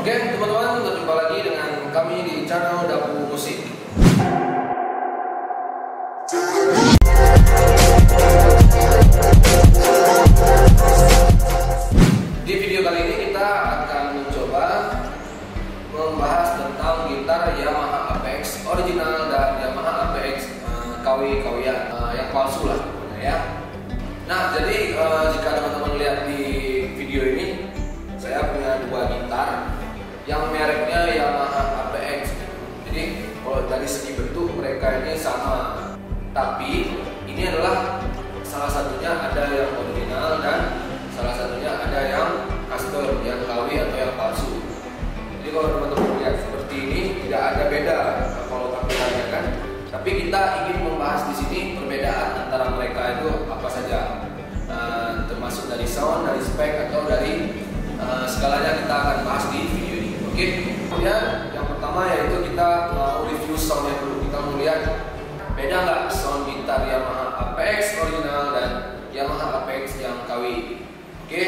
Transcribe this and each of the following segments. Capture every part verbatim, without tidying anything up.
Oke teman-teman, berjumpa lagi dengan kami di channel Dabu Musik. Di video kali ini kita akan mencoba membahas tentang gitar Yamaha Apex original dan Yamaha Apex uh, K W K W-an uh, yang palsu lah ya. Nah, jadi uh, jika teman-teman lihat di video ini, saya punya dua gitar yang mereknya Yamaha Apex. Jadi kalau dari segi bentuk mereka ini sama, tapi ini adalah salah satunya ada yang original dan salah satunya ada yang custom, yang K W atau yang palsu. Jadi kalau teman-teman lihat seperti ini tidak ada beda kalau tampilannya kan. Tapi kita ingin membahas di sini perbedaan antara mereka itu apa saja, uh, termasuk dari sound, dari spek atau dari uh, segalanya kita akan bahas di video ini. Oke. Kemudian yang pertama yaitu kita mau review soundnya dulu. Kita mau lihat beda nggak sound gitar Yamaha Apex original dan Yamaha Apex yang K W. Oke.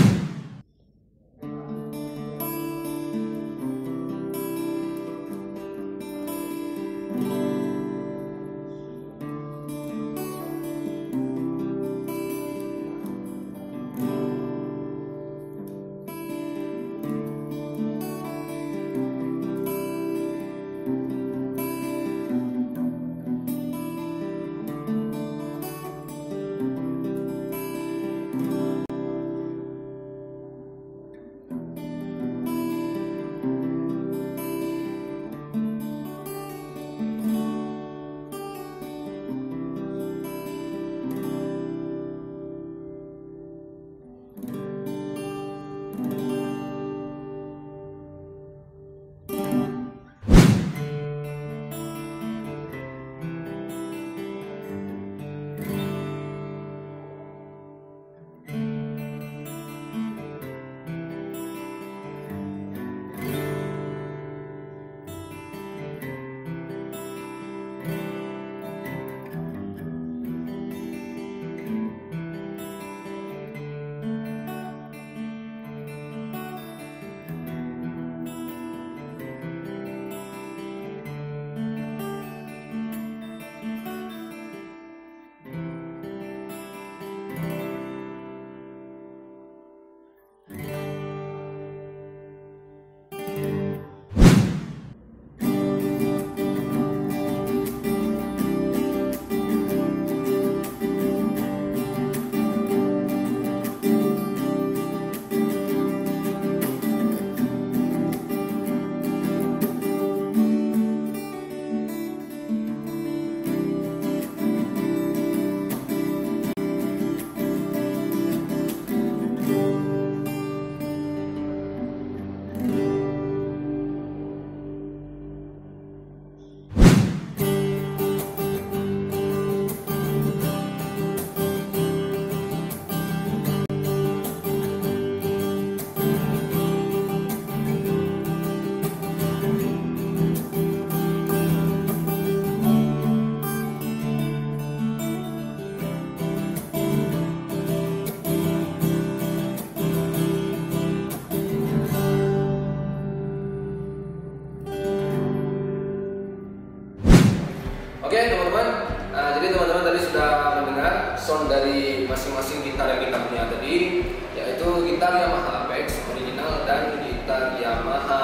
Oke teman-teman, nah, jadi teman-teman tadi sudah mendengar sound dari masing-masing gitar yang kita punya tadi, yaitu gitar Yamaha Apex original dan gitar Yamaha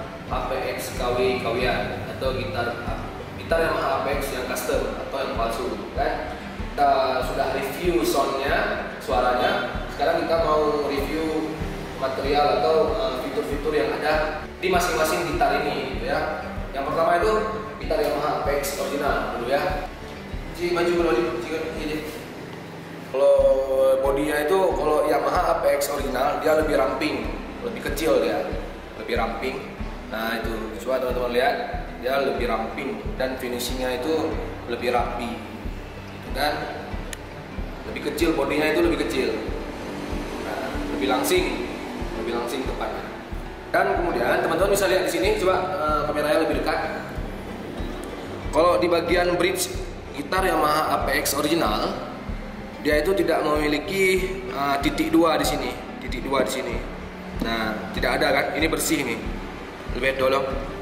Apex K W K W-an atau gitar gitar Yamaha Apex yang custom atau yang palsu kan. Kita sudah review soundnya, suaranya. Sekarang kita mau review material atau fitur-fitur uh, yang ada di masing-masing gitar ini gitu ya. Yang pertama itu gitar Yamaha Apex original dulu ya. Ci maju dulu ini. Kalau bodinya itu kalau Yamaha Apex original dia lebih ramping, lebih kecil dia, lebih ramping. Nah itu coba teman-teman lihat, dia lebih ramping dan finishingnya itu lebih rapi, gitu kan? Lebih kecil bodinya itu lebih kecil, nah, lebih langsing, lebih langsing tepatnya. Dan kemudian teman-teman bisa lihat di sini, coba uh, kameranya lebih dekat. Kalau di bagian bridge gitar Yamaha Apex original, dia itu tidak memiliki uh, titik dua di sini, titik dua di sini. Nah, tidak ada kan? Ini bersih nih. Lihat dulu.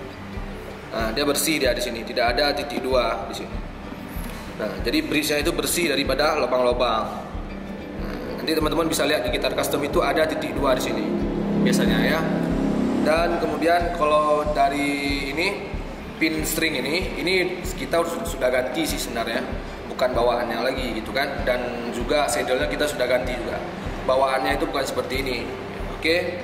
Nah, dia bersih dia di sini, tidak ada titik dua di sini. Nah, jadi bridge-nya itu bersih daripada lubang-lubang. Nah, nanti teman-teman bisa lihat di gitar custom itu ada titik dua di sini biasanya ya. Dan kemudian kalau dari ini pin string ini, ini kita sudah ganti sih sebenarnya, bukan bawaannya lagi gitu kan. Dan juga saddle-nya kita sudah ganti juga. Bawaannya itu bukan seperti ini. Oke.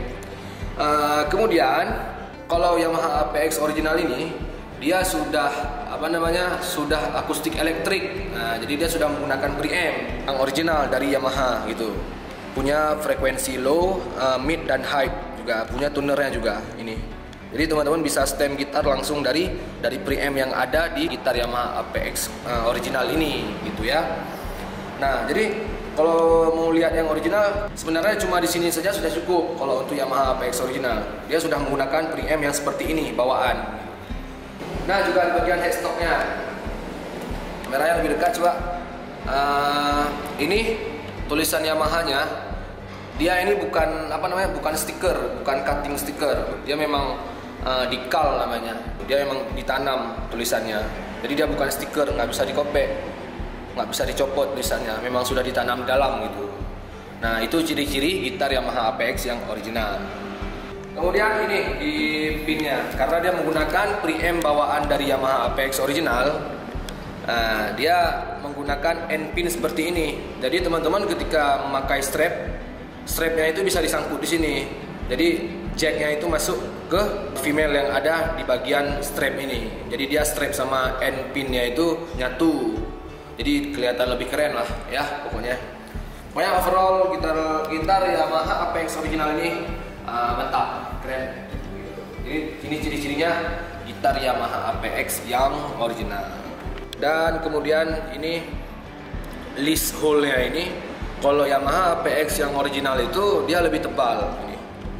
Uh, kemudian kalau Yamaha A P X original ini dia sudah apa namanya sudah akustik elektrik. Nah, jadi dia sudah menggunakan preamp yang original dari Yamaha gitu. Punya frekuensi low, uh, mid dan high juga, punya tunernya juga ini. Jadi teman-teman bisa stem gitar langsung dari dari preamp yang ada di gitar Yamaha A P X uh, original ini gitu ya. Nah, jadi kalau mau lihat yang original, sebenarnya cuma di sini saja sudah cukup. Kalau untuk Yamaha A P X original, dia sudah menggunakan preamp yang seperti ini bawaan. Nah, juga di bagian headstocknya, kameranya lebih dekat coba. Uh, ini tulisan Yamaha-nya, dia ini bukan apa namanya, bukan stiker, bukan cutting stiker. Dia memang uh, decal namanya. Dia memang ditanam tulisannya. Jadi dia bukan stiker, nggak bisa dikopek, nggak bisa dicopot tulisannya, memang sudah ditanam dalam gitu. Nah, itu ciri-ciri gitar Yamaha A P X yang original. Kemudian ini di pinnya, karena dia menggunakan preamp bawaan dari Yamaha A P X original, nah, dia menggunakan end pin seperti ini. Jadi teman-teman ketika memakai strap, strapnya itu bisa disangkut di sini. Jadi jacknya itu masuk ke female yang ada di bagian strap ini. Jadi dia strap sama end pinnya itu nyatu. Jadi kelihatan lebih keren lah ya pokoknya. Pokoknya overall gitar gitar Yamaha A P X original ini uh, mantap, keren. Jadi ini ciri-cirinya gitar Yamaha A P X yang original. Dan kemudian ini list hole-nya ini, kalau Yamaha A P X yang original itu dia lebih tebal ini.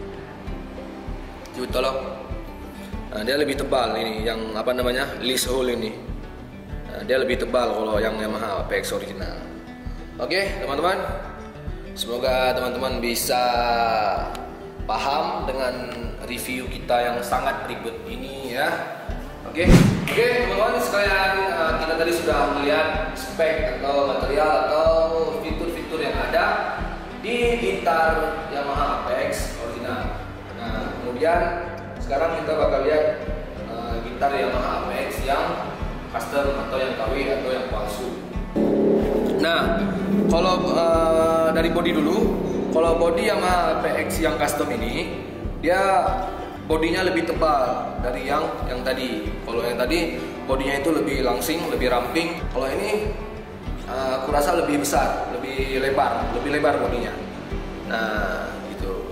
Coba tolong. Nah, dia lebih tebal ini yang apa namanya? List hole ini. Nah, dia lebih tebal kalau yang Yamaha A P X original. Oke, teman-teman. Semoga teman-teman bisa paham dengan review kita yang sangat ribet ini ya. Oke, oke teman-teman sekalian, uh, kita tadi sudah melihat spek atau material atau fitur-fitur yang ada di gitar Yamaha A P X original. Nah, kemudian sekarang kita bakal lihat uh, gitar Yamaha A P X yang custom atau yang K W atau yang palsu. Nah, kalau uh, dari body dulu, kalau body Yamaha A P X yang custom ini, dia bodinya lebih tebal dari yang yang tadi. Kalau yang tadi bodinya itu lebih langsing, lebih ramping. Kalau ini uh, kurasa lebih besar, lebih lebar, lebih lebar bodinya. Nah, gitu.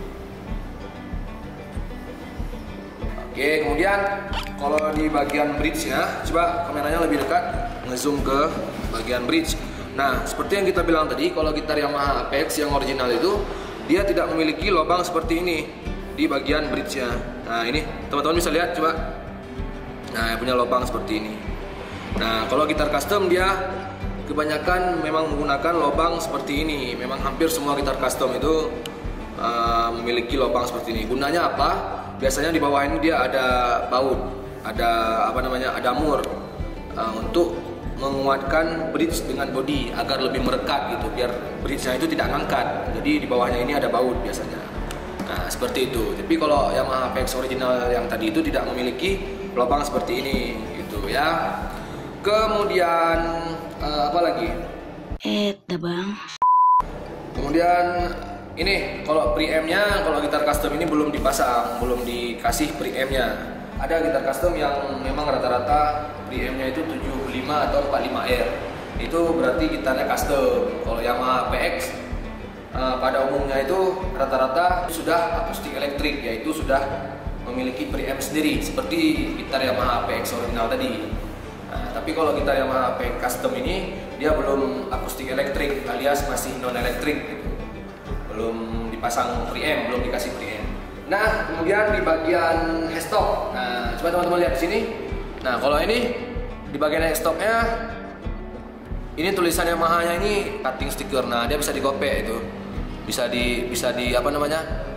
Oke, kemudian kalau di bagian bridge-nya, coba kameranya lebih dekat, ngezoom ke bagian bridge. Nah, seperti yang kita bilang tadi, kalau gitar Yamaha A P X yang original itu dia tidak memiliki lubang seperti ini di bagian bridge-nya. Nah, ini teman-teman bisa lihat coba. Nah, punya lubang seperti ini. Nah, kalau gitar custom dia kebanyakan memang menggunakan lubang seperti ini. Memang hampir semua gitar custom itu uh, memiliki lubang seperti ini. Gunanya apa? Biasanya di bawah ini dia ada baut, ada apa namanya? Ada mur uh, untuk menguatkan bridge dengan body agar lebih merekat gitu, biar bridge-nya itu tidak ngangkat. Jadi di bawahnya ini ada baut biasanya. Nah, seperti itu. Tapi kalau Yamaha A P X original yang tadi itu tidak memiliki lubang seperti ini gitu ya. Kemudian uh, apa lagi? Eh, Bang. Kemudian ini kalau preamp-nya, kalau gitar custom ini belum dipasang, belum dikasih preamp-nya. Ada gitar custom yang memang rata-rata preamp-nya itu tujuh puluh lima atau empat puluh lima R. Itu berarti gitarnya custom. Kalau Yamaha A P X uh, pada umumnya itu rata-rata sudah akustik elektrik, yaitu sudah memiliki preamp sendiri seperti gitar Yamaha A P X original tadi. Nah, tapi kalau gitar Yamaha A P X custom ini dia belum akustik elektrik alias masih non elektrik gitu. Belum dipasang preamp, belum dikasih preamp. Nah, kemudian di bagian headstock. Nah, coba teman-teman lihat di sini. Nah, kalau ini di bagian headstocknya, ini tulisan Yamaha-nya ini cutting sticker. Nah, dia bisa dikopek itu, bisa di bisa di apa namanya,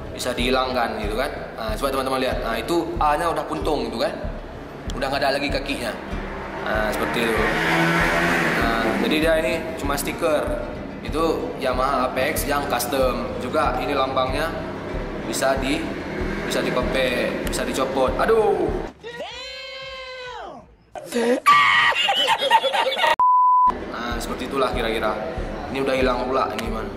bisa dihilangkan gitu kan. Nah, coba teman-teman lihat. Nah, itu A-nya udah puntung gitu kan. Udah nggak ada lagi kakinya. Nah, seperti itu. Nah, jadi dia ini cuma stiker. Itu Yamaha Apex yang custom. Juga ini lambangnya bisa di bisa dikope, bisa dicopot. Aduh. Nah, seperti itulah kira-kira. Ini udah hilang pula ini, man.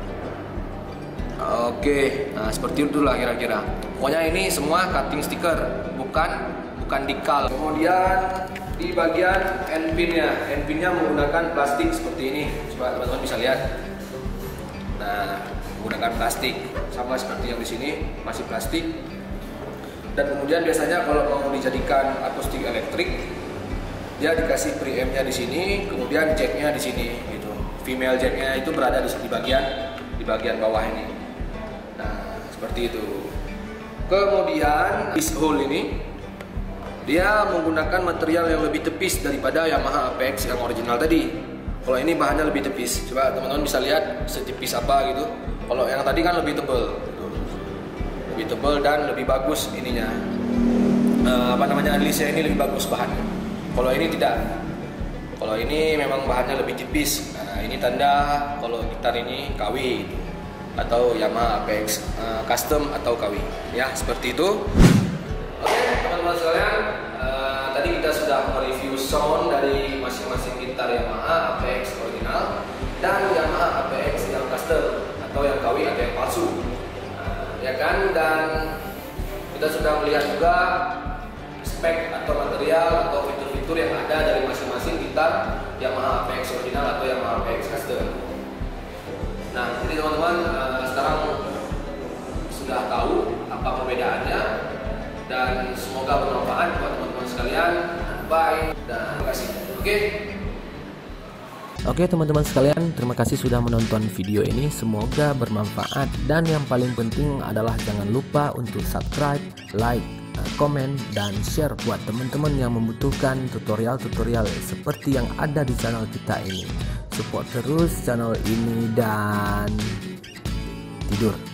Oke, nah seperti itulah kira-kira. Pokoknya ini semua cutting stiker, bukan bukan dekal. Kemudian di bagian end pinnya, end pinnya menggunakan plastik seperti ini. Coba teman-teman bisa lihat. Nah, menggunakan plastik sama seperti yang di sini, masih plastik. Dan kemudian biasanya kalau mau dijadikan akustik elektrik, dia dikasih preamp-nya di sini, kemudian jack-nya di sini gitu. Female jack-nya itu berada di bagian di bagian bawah ini. Nah, seperti itu. Kemudian this hole ini dia menggunakan material yang lebih tepis daripada Yamaha Apex yang original tadi. Kalau ini bahannya lebih tepis. Coba teman-teman bisa lihat setipis apa gitu. Kalau yang tadi kan lebih tebal gitu. Lebih tebal dan lebih bagus ininya. Uh, apa namanya, listnya ini lebih bagus bahannya. Kalau ini tidak. Kalau ini memang bahannya lebih tipis. Nah, ini tanda kalau gitar ini K W gitu. Atau Yamaha Apex uh, custom atau K W. Ya, seperti itu. Oke, teman-teman sekalian, uh, tadi kita sudah mereview sound dari masing-masing gitar Yamaha Apex original dan Yamaha Apex yang custom atau yang K W atau yang palsu. Uh, ya kan, dan kita sudah melihat juga spek atau material atau fitur-fitur yang ada dari masing-masing gitar Yamaha Apex original atau Yamaha Apex custom. Nah, jadi teman-teman uh, sekarang sudah tahu apa perbedaannya dan semoga bermanfaat buat teman-teman sekalian. Bye dan terima kasih. Oke. Okay? Oke teman-teman sekalian, terima kasih sudah menonton video ini. Semoga bermanfaat dan yang paling penting adalah jangan lupa untuk subscribe, like, komen, dan share buat teman-teman yang membutuhkan tutorial-tutorial seperti yang ada di channel kita ini. Support terus channel ini dan tidur.